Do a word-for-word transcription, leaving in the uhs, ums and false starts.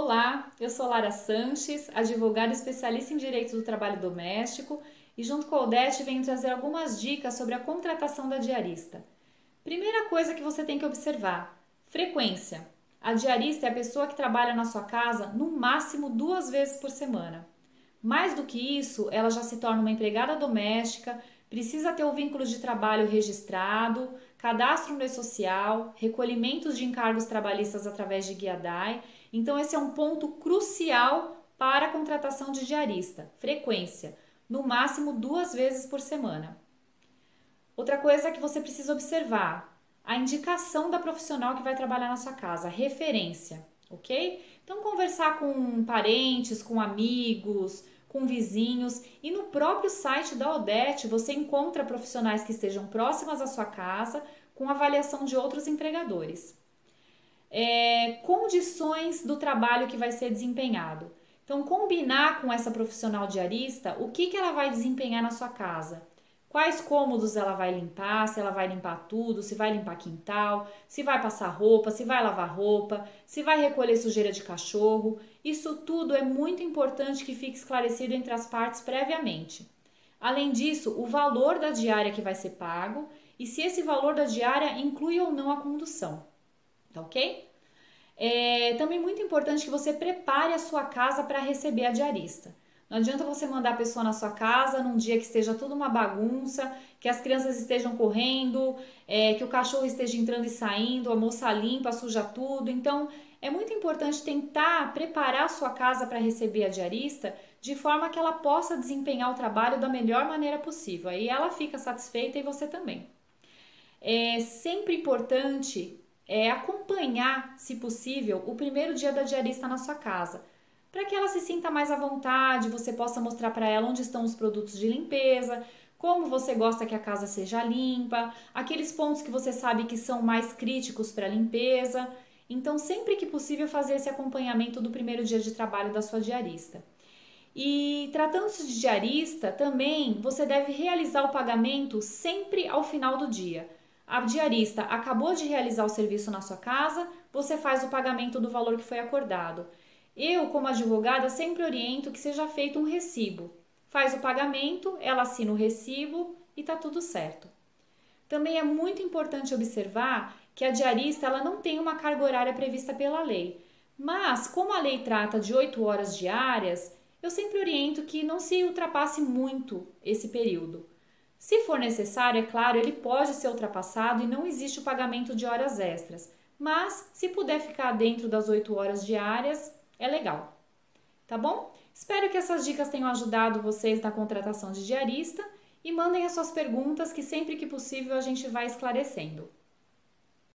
Olá, eu sou Lara Sanches, advogada especialista em Direito do Trabalho Doméstico e junto com a Odete venho trazer algumas dicas sobre a contratação da diarista. Primeira coisa que você tem que observar, frequência. A diarista é a pessoa que trabalha na sua casa no máximo duas vezes por semana. Mais do que isso, ela já se torna uma empregada doméstica, precisa ter o vínculo de trabalho registrado, cadastro no e-social, recolhimentos de encargos trabalhistas através de guia D A I. Então esse é um ponto crucial para a contratação de diarista, frequência, no máximo duas vezes por semana. Outra coisa que você precisa observar, a indicação da profissional que vai trabalhar na sua casa, referência, ok? Então conversar com parentes, com amigos, com vizinhos, e no próprio site da Odete você encontra profissionais que estejam próximas à sua casa com avaliação de outros empregadores. É, condições do trabalho que vai ser desempenhado. Então, combinar com essa profissional diarista o que, que ela vai desempenhar na sua casa. Quais cômodos ela vai limpar, se ela vai limpar tudo, se vai limpar quintal, se vai passar roupa, se vai lavar roupa, se vai recolher sujeira de cachorro. Isso tudo é muito importante que fique esclarecido entre as partes previamente. Além disso, o valor da diária que vai ser pago e se esse valor da diária inclui ou não a condução. Tá ok? É também muito importante que você prepare a sua casa para receber a diarista. Não adianta você mandar a pessoa na sua casa num dia que esteja tudo uma bagunça, que as crianças estejam correndo, é, que o cachorro esteja entrando e saindo, a moça limpa, suja tudo. Então, é muito importante tentar preparar a sua casa para receber a diarista de forma que ela possa desempenhar o trabalho da melhor maneira possível. Aí ela fica satisfeita e você também. É sempre importante é, acompanhar, se possível, o primeiro dia da diarista na sua casa, para que ela se sinta mais à vontade, você possa mostrar para ela onde estão os produtos de limpeza, como você gosta que a casa seja limpa, aqueles pontos que você sabe que são mais críticos para a limpeza. Então, sempre que possível, fazer esse acompanhamento do primeiro dia de trabalho da sua diarista. E tratando-se de diarista, também você deve realizar o pagamento sempre ao final do dia. A diarista acabou de realizar o serviço na sua casa, você faz o pagamento do valor que foi acordado. Eu, como advogada, sempre oriento que seja feito um recibo. Faz o pagamento, ela assina o recibo e está tudo certo. Também é muito importante observar que a diarista ela não tem uma carga horária prevista pela lei. Mas, como a lei trata de oito horas diárias, eu sempre oriento que não se ultrapasse muito esse período. Se for necessário, é claro, ele pode ser ultrapassado e não existe o pagamento de horas extras. Mas, se puder ficar dentro das oito horas diárias, é legal. Tá bom? Espero que essas dicas tenham ajudado vocês na contratação de diarista e mandem as suas perguntas que sempre que possível a gente vai esclarecendo.